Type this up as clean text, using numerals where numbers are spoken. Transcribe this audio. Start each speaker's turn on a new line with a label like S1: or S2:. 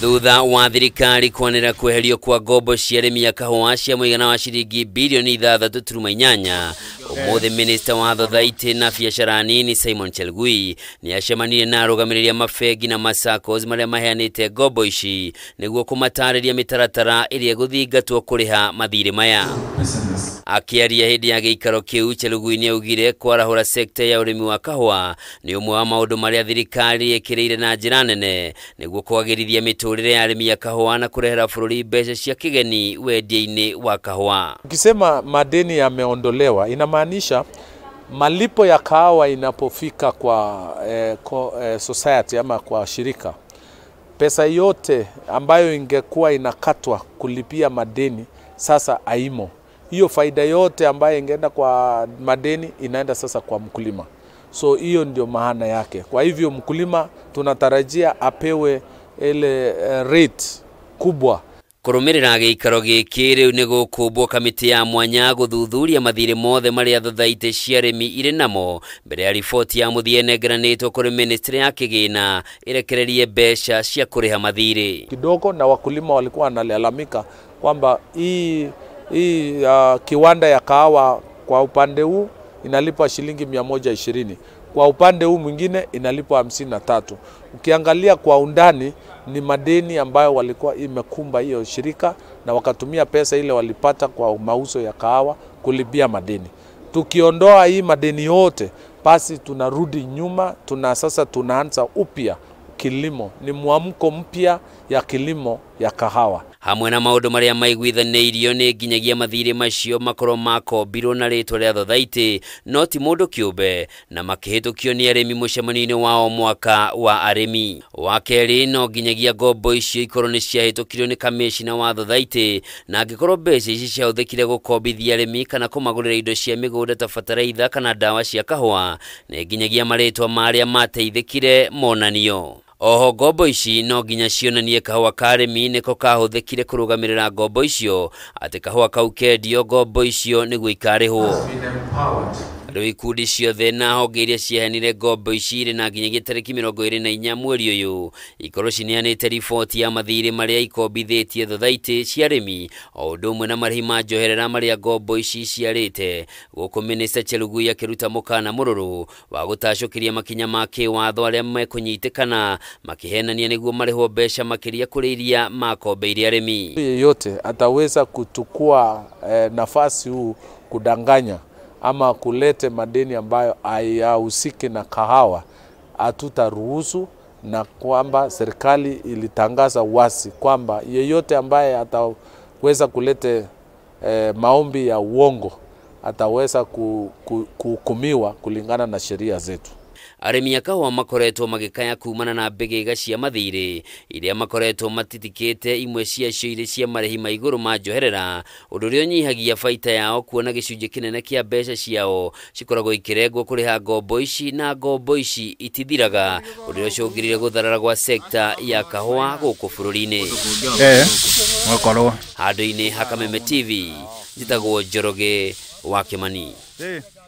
S1: Thutha wa thirikari kwanĩra kweherio kwa ngombo cia arĩmi a kahũa cia mũigana wa ciringi bilioni 3.8, ũmũthĩ Minister wa Thothaitĩ na biacara nini Simon Chelugui nĩ acemanirie na arũgamĩrĩri a mabengi na masaccos marĩa maheanĩte ngombo ici nĩguo kũmatarĩria mĩtaratara ĩrĩa gũthingatwo kũrĩha mathirĩ maya. Akĩaria hĩndĩ ya gĩikaro kĩu, Chelugui nĩ augire kwarahũra sekta ya ũrĩmi wa kahũa nĩ ũmwe wa maũndũ marĩa thirikari ĩkĩrĩire na njĩra nene nĩguo kwagĩrithia mĩtũrĩre ya arĩmi a kahũa na kũrehera bũrũri mbeca cia kĩgeni wendia-inĩ wa kahũa.
S2: Ukisema madeni yameondolewa inamaanisha malipo ya kahawa inapofika kwa society ama kwa shirika, pesa yote ambayo ingekuwa inakatwa kulipia madeni sasa haimo. Hiyo faida yote ambayo ingeenda kwa madeni inaenda sasa kwa mkulima. So hiyo ndio maana yake. Kwa hivyo mkulima tunatarajia apewe ile rate kubwa.
S1: Kũrũmĩrĩra gĩikaro gĩkĩ rĩu nĩ gũkũmbwo kamĩtĩ ya mwanya gũthuthuria mathirĩ mothe marĩa thothaitĩ cia arĩmi irĩ namo mbere ya riboti ya mũthia ĩnengeranĩtwo kũrĩ ministry ya kĩgĩna ĩrekererie mbeca cia kũrĩha mathirĩ
S2: kidogo, na wakulima walikuwa wanalalamika kwamba hii kiwanda ya kahawa kwa upande huu inalipa shilingi 120, kwa upande huu mwingine inalipa 53. Ukiangalia kwa undani ni madeni ambayo walikuwa imekumba hiyo shirika na wakatumia pesa ile walipata kwa mauzo ya kahawa kulipia madeni. Tukiondoa hii madeni yote, basi tunarudi nyuma, sasa tunaanza upya kilimo. Ni mwamko mpya ya kilimo ya kahawa.
S1: Hamwe na maũndũ marĩa maiguithanĩirio nĩ nginyagia mathirĩ macio makorwo makombirwo na rĩtwa rĩa thothaitĩ no ti mũndũ kĩũmbe na makĩhĩtũkio nĩ arĩmi mũcemanio-inĩ wao mwaka wa arĩmi. Wa kerĩ, no nginyagia ngombo icio ikorwo nĩ ciahĩtũkirio nĩ kamĩcina wa thothaitĩ na angĩkorwo mbeca ici ciahũthĩkire gũkombithia arĩmi kana kũmagũrĩra indo cia mĩgũnda ta bataraitha kana ndawa cia kahũa, nĩ nginyagia marĩtwa marĩa mateithĩkire monanio. Oho ngombo ici no nginya cionanie kahũa ka arĩmi nĩko kahũthĩkire kũrũgamĩrĩra ngombo icio, atĩ kahũa kau kendio ngombo icio nĩguo ikarĩhwo. Rĩu ikundi ciothe na honge iria ciaheanire ngombo ici irĩ na nginyagia tarĩki 24 mweri ũyũ ikorwo cineanĩte riboti ya mathirĩ marĩa ikombithĩtie thothaitĩ cia arĩmi o ũndũ ũmwe na marĩhi ma njoherera marĩa ngombo ici ciarĩte, gũkũ Minister Chelugui akĩruta mũkana mũrũrũ wa gũtacũkĩria makinya ma kĩwatho arĩa mekũnyitĩkana makĩhenania nĩguo marĩhwo mbeca makĩria kũrĩ iria makombeire arĩmi.
S2: Yeyote ataweza kuchukua nafasi huu kudanganya ama kulete madeni ambayo hayahusiki na kahawa, hatutaruhusu, na kwamba serikali ilitangaza wazi kwamba yeyote ambaye ataweza kulete maombi ya uongo ataweza kuhukumiwa kulingana na sheria zetu.
S1: Arĩmi a kahũa makoretwo magĩkaya kumana na mbĩgĩga cia mathirĩ iria makoretwo matitikĩte, imwe ciacio irĩ cia marĩhi ma igũrũ ma njoherera, ũndũ ũrĩa ũnyihagia baita yao kuona gĩcunjĩ kĩnene kĩa mbeca ciao cikoragwo ikĩrengwo kũrĩha ngombo ici, na ngombo ici itithiraga, ũndũ ũrĩa ũcũngĩrĩire gũtharara gwa sekta ya kahũa gũkũ bũrũri-inĩ. Handũ-inĩ ha Kameme TV, njĩtagwo Njoroge wa Kĩmani.